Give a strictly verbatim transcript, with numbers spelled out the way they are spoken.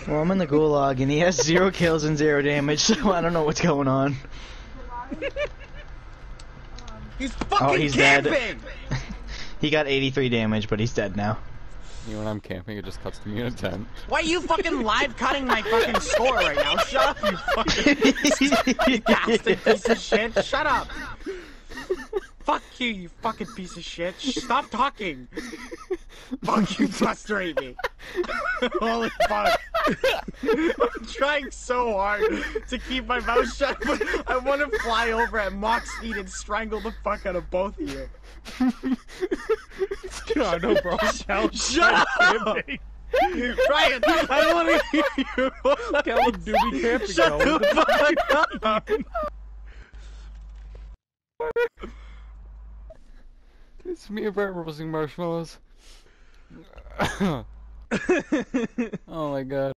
Well, I'm in the gulag and he has zero kills and zero damage, so I don't know what's going on. He's fucking oh, he's camping! dead. He got eighty-three damage, but he's dead now. You know, when I'm camping, it just cuts to me in a tent. Why are you fucking live cutting my fucking score right now? Shut up, you fucking you bastard piece of shit. Shut up. Fuck you, you fucking piece of shit. Stop talking. Fuck you, frustrate me. Holy fuck. I'm trying so hard to keep my mouth shut, but I want to fly over at Mach speed and strangle the fuck out of both of you. God, no, bro. Shut, Shut up! Ryan, I don't want to hear you. Tell him doobie camping. Shut yo. the fuck up! It's me about roasting marshmallows. Oh my god.